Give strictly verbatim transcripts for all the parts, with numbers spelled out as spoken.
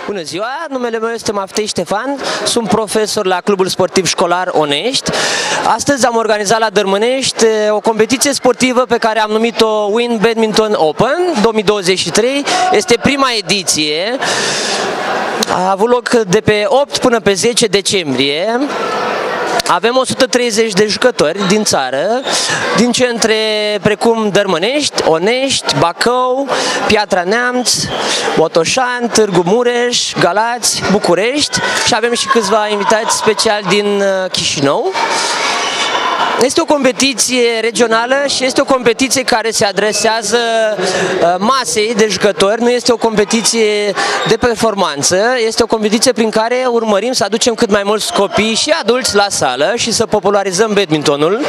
Bună ziua, numele meu este Maftei Ștefan, sunt profesor la Clubul Sportiv Școlar Onești. Astăzi am organizat la Dărmănești o competiție sportivă pe care am numit-o Win Badminton Open două mii douăzeci și trei. Este prima ediție, a avut loc de pe opt până pe zece decembrie. Avem o sută treizeci de jucători din țară, din centre precum Dărmănești, Onești, Bacău, Piatra Neamț, Botoșani, Târgu Mureș, Galați, București și avem și câțiva invitați speciali din Chișinău. Este o competiție regională și este o competiție care se adresează masei de jucători, nu este o competiție de performanță, este o competiție prin care urmărim să aducem cât mai mulți copii și adulți la sală și să popularizăm badmintonul.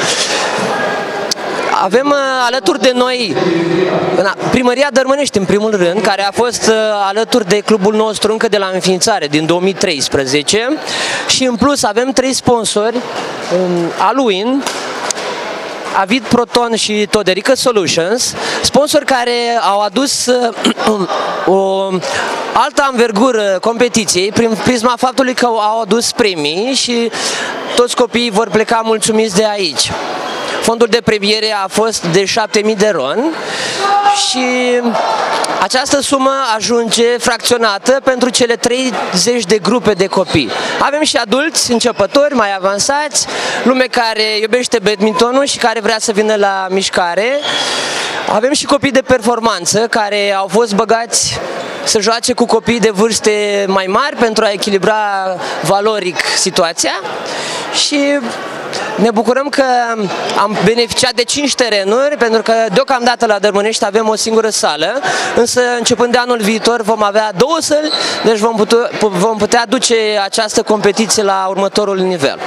Avem alături de noi Primăria Dărmănești, în primul rând, care a fost alături de clubul nostru încă de la înființare, din două mii treisprezece, și în plus avem trei sponsori, Aluin, Avid Proton și Toderica Solutions, sponsori care au adus o altă anvergură competiției prin prisma faptului că au adus premii și toți copiii vor pleca mulțumiți de aici. Fondul de premiere a fost de șapte mii de ron și această sumă ajunge fracționată pentru cele treizeci de grupe de copii. Avem și adulți începători, mai avansați, lume care iubește badmintonul și care vrea să vină la mișcare. Avem și copii de performanță care au fost băgați să joace cu copii de vârste mai mari pentru a echilibra valoric situația și ne bucurăm că am beneficiat de cinci terenuri, pentru că deocamdată la Dărmănești avem o singură sală, însă începând de anul viitor vom avea două săli, deci vom putea, vom putea duce această competiție la următorul nivel.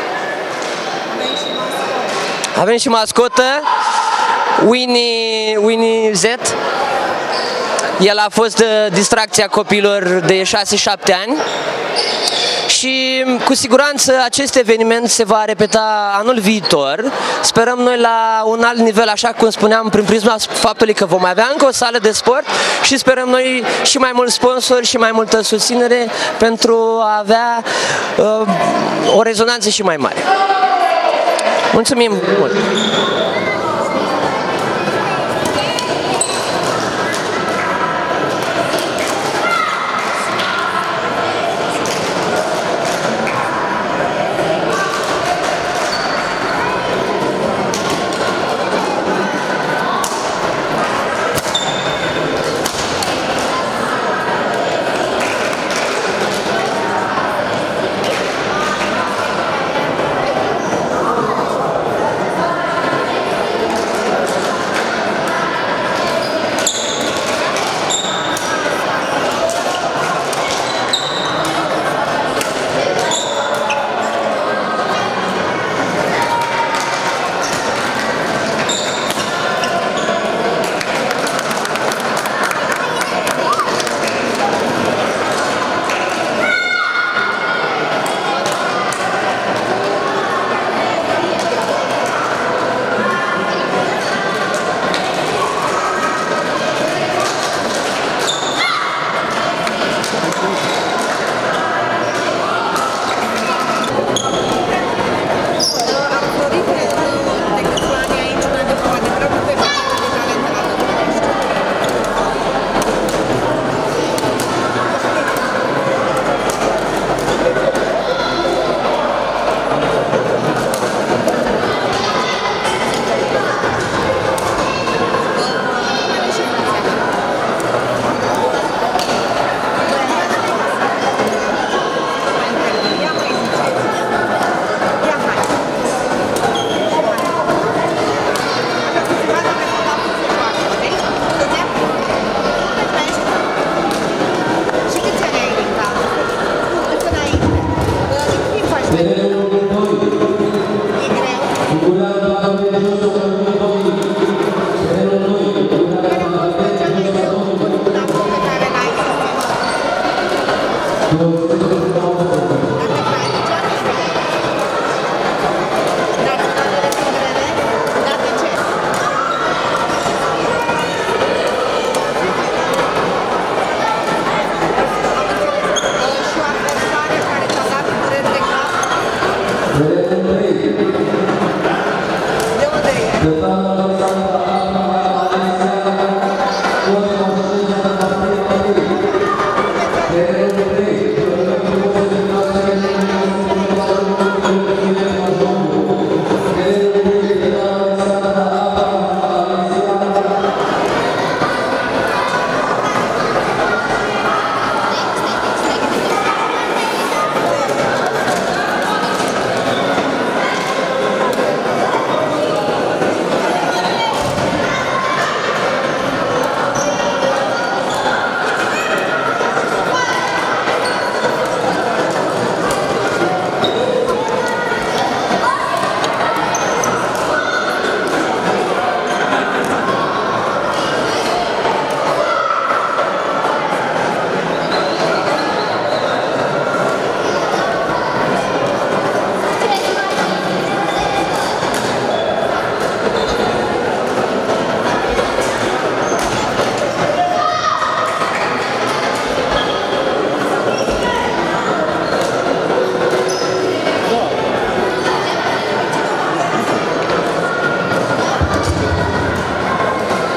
Avem și mascotă, Winnie, Winnie Z. El a fost distracția copiilor de șase șapte ani. Și cu siguranță acest eveniment se va repeta anul viitor. Sperăm noi la un alt nivel, așa cum spuneam, prin prisma faptului că vom avea încă o sală de sport și sperăm noi și mai mulți sponsori și mai multă susținere pentru a avea uh, o rezonanță și mai mare. Mulțumim mult!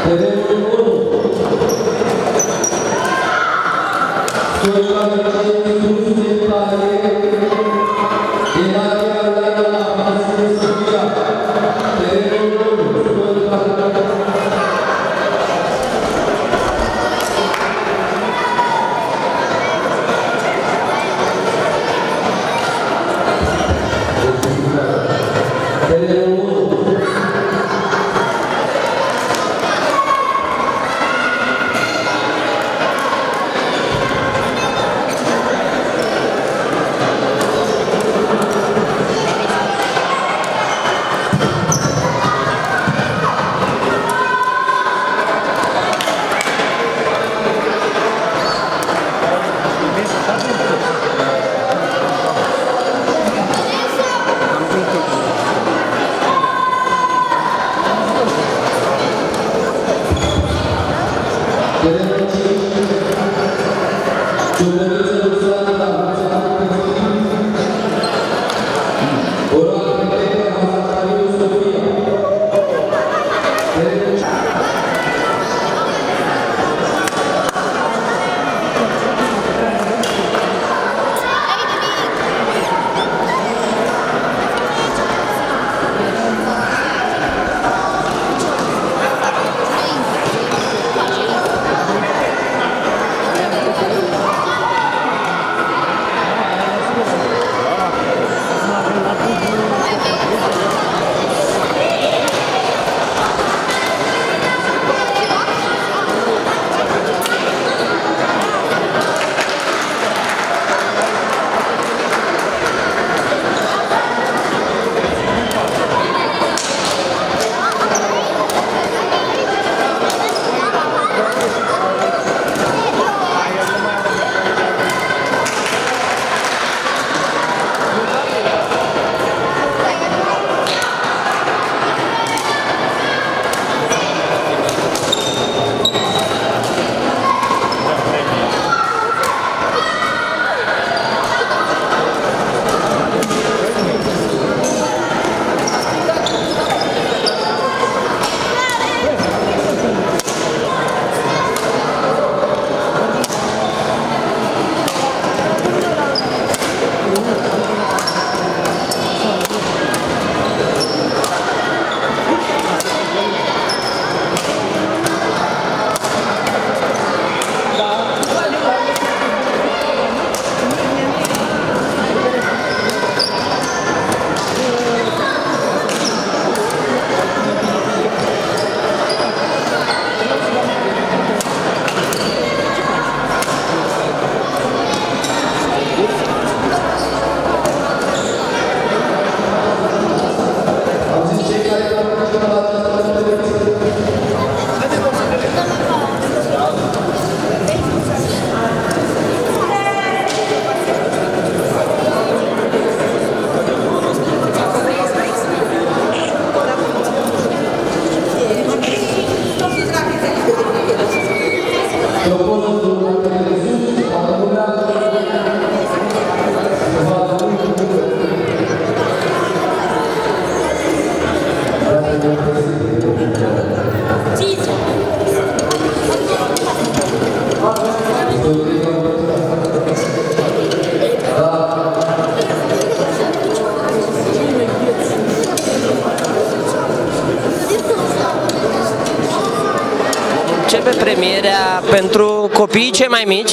Începe premierea pentru copiii cei mai mici,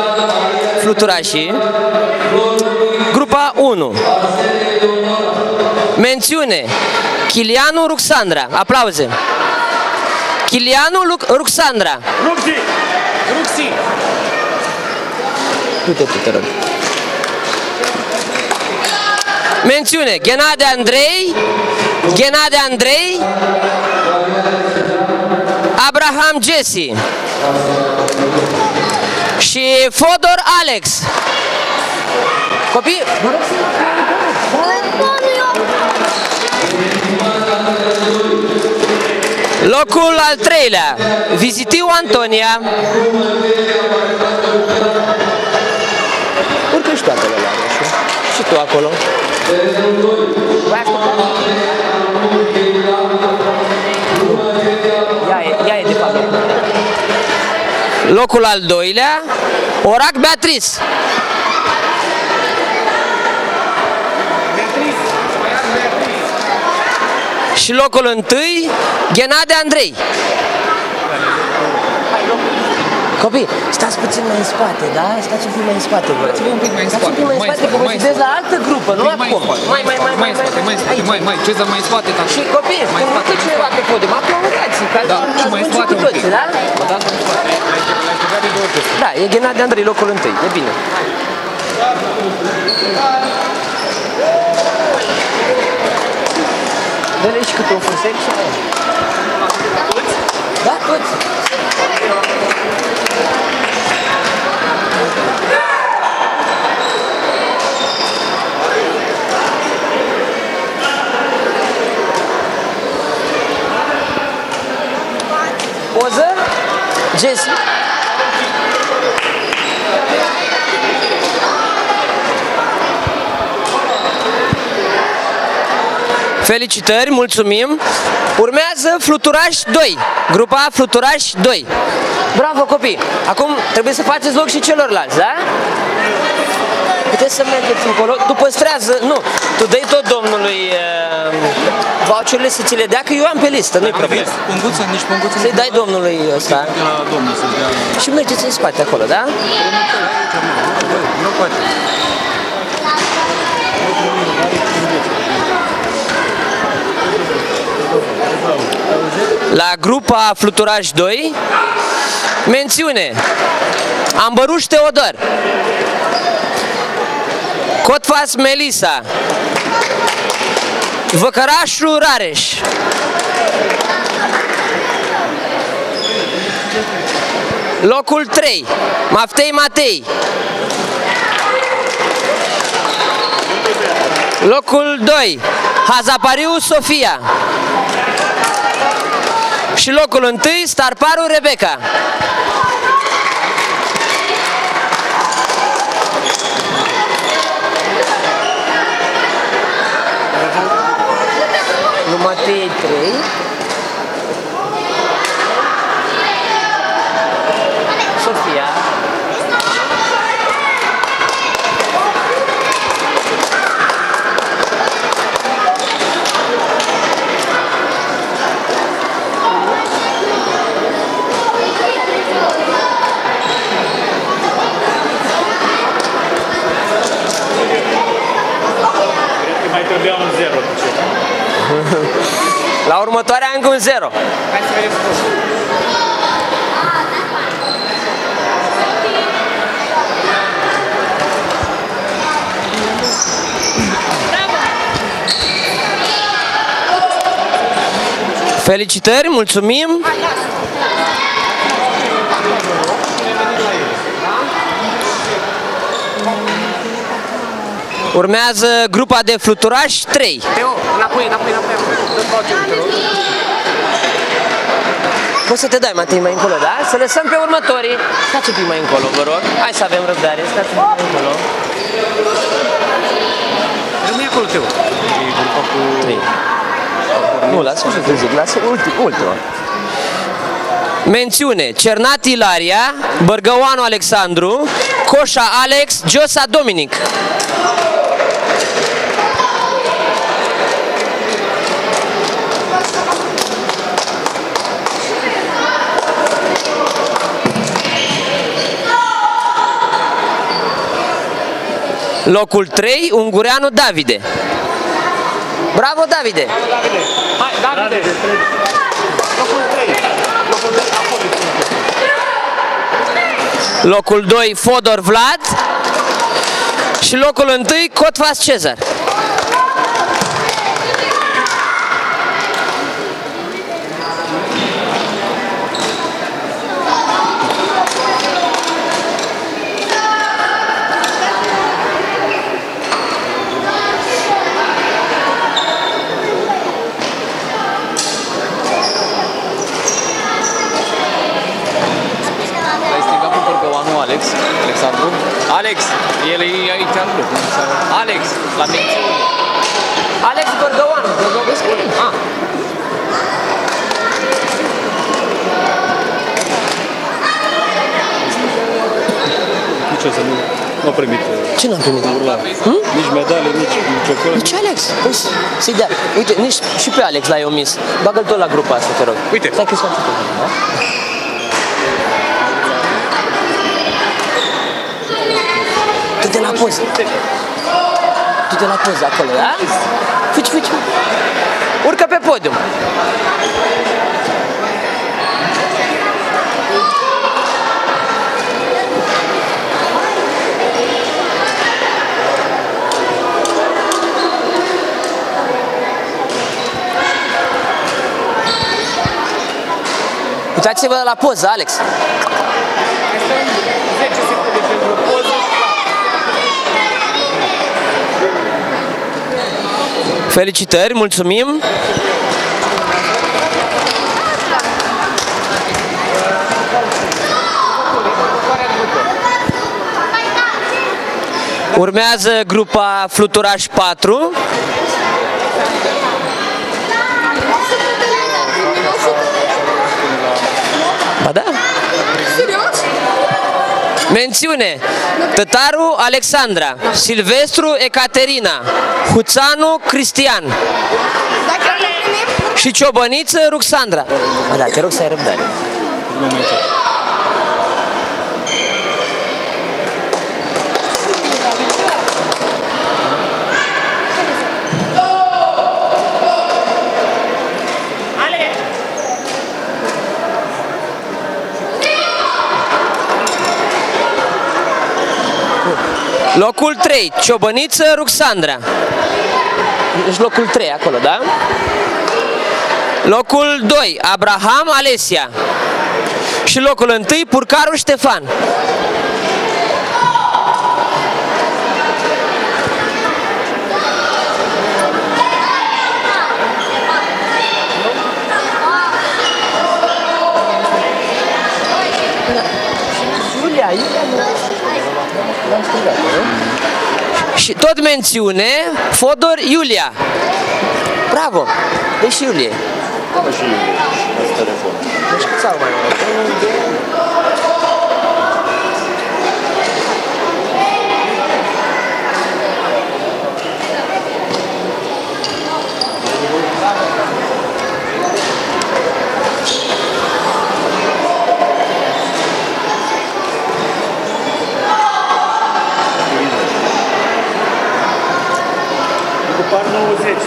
fluturașii. Grupa unu. Mențiune: Chilianu Ruxandra. Aplauze. Chilianu Ruxandra. Ruxi! Ruxi! Du-te tu, te rog. Mențiune: Ghenade Andrei, Ghenade Andrei, Abraham Jesse și Fodor Alex. Copii, vă rog să... Locul al treilea, Vizitiu Antonia. Urcă și tu acolo, așa. Și tu acolo. Ia e, ia e de fapt. locul al doilea, Orac Beatrice. Și locul întâi, Ghenade Andrei. Copii, stați puțin mai în spate, da? Stați un pic mai în spate, vă rog. Un pic mai în Stați un spate. pic mai în spate, că vă citesc la altă grupă, nu acum. Mai, mai, mai, mai în spate, mai în spate, mai, mai, Cezar mai în spate, tata. Și copii, când mă duc cineva pe podium, aplaudați-i, că Da, și mai în spate un pic. da? Mă dați mai în spate. L-ai strigat de două ori. Da, e Ghenade Andrei, locul întâi, e bine. Dă-le și câte un fursec și mai. Da, toți. Poză? Jesse? Felicitări, mulțumim! Urmează Fluturaș doi, grupa Fluturaș doi. Bravo copii! Acum trebuie să faceți loc și celorlalți, da? Puteți să mergeți încolo, tu păstrează, nu, tu dai tot domnului uh, voucherele să ți le dea, că eu am pe listă, nu-i problemă. Punguță, nici punguță. Să-i dai domnului ăsta și mergeți în spate acolo, da? Nu poate. La grupa Fluturaș doi, mențiune Ambăruș Teodor, Cotfas Melisa, Văcărașu Rareș, locul trei, Maftei Matei, locul doi, Hazapariu Sofia și locul întâi, Starparu Rebecca. Lui Matei trei. Sofia. Mai trebuia un zero. La următoarea încă un zero. Hai să vedem. Felicitări, mulțumim! Urmează grupa de Fluturași trei. Teo, înapoi, înapoi, înapoi. Dă-ți voucherul, te rog. Poți să te dai, Matei, mai încolo, da? Să lăsăm pe următorii. Stați un pic mai încolo, vă rog. Hai să avem răbdare, stați un pic mai încolo. Rămâi acolo, Teo. E grupa cu... trei. Nu, lasă și te zic, lasă ultima. ultima. Mențiune: Cernat Ilaria, Bărgăoanu Alexandru, Coșa Alex, Giosa Dominic. Locul trei, Ungureanu Davide. Bravo, Davide! Hai, Davide! Locul trei. Locul trei, acolo. Locul doi, Fodor Vlad. Și locul întâi, Cotfas Cezar. Alex, Alexandru. Alex, el e aici în loc. Alex, la mențiune. Alex Bărgăoanu, Bărgăovescu. Ah. ce să nu, nu a primit. Ce n-am primit? Hmm? Nici medale, nici ciocolată. Nici Alex. Păi să-i dea. Uite, nici și pe Alex l-ai omis. Bagă-l tot la grupa asta, te rog. Uite. Stai că-i scoate tot, da? Du-te la poză. Du-te la poză acolo, da? Fugi, fugi. Urcă pe podium. Uitați-vă la poză, Alex. zece secunde pentru poză. Felicitări, mulțumim. Urmează grupa Fluturaș patru. Ba da. Serios? Mențiune: Tătaru Alexandra, Silvestru Ecaterina, Huțanu Cristian Dacă nu primim, și Ciobăniță Ruxandra. Ba da, te rog să ai răbdare. Locul trei, Ciobăniță Ruxandra. Deci locul trei acolo, da? Locul doi, Abraham Alesia. Și locul unu, Purcaru Ștefan. Iulia, Iulia, și tot mențiune Fodor Iulia. Bravo! Deci și Iulie. Deci câți au mai mult? Par nouăzeci.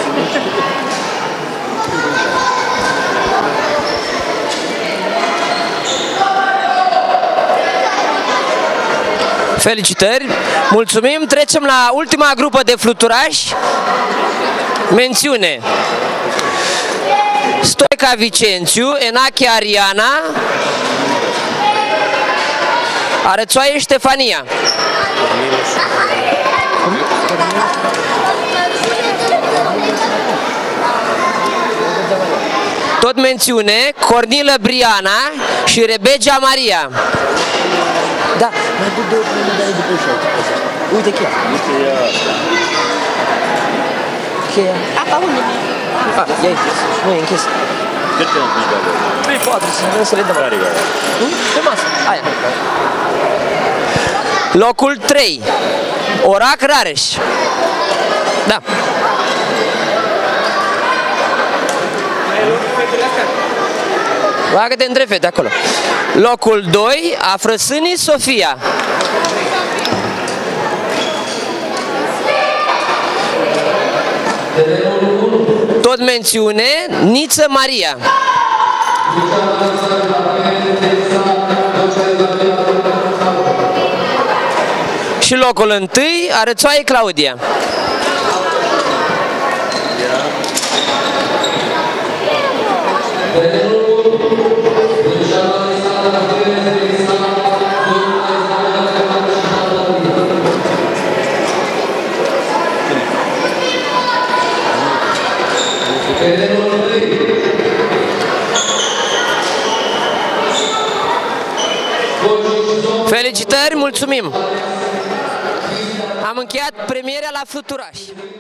Felicitări! Mulțumim! Trecem la ultima grupă de fluturași. Mențiune: Stoica Vicențiu, Enache Ariana, Arățoaie Ștefania. Tot mențiune Cornilă Briana și Rebegea Maria. Da, mai du două medalii după ușă. Uite cheia. Cheia. apa unde? Ah, e închis. Nu e închis. Cât te-am pus de acolo? trei patru, să le dăm. Care e? Pe masă, aia. Locul trei, Orac Rareș. Da. Bagă-te între fete acolo. Locul doi, Afrăsânii Sofia. Tot mențiune, Niță Maria. Și locul întâi, Arățoaie Claudia. Felicitări, mulțumim! Am încheiat premierea la Fluturași.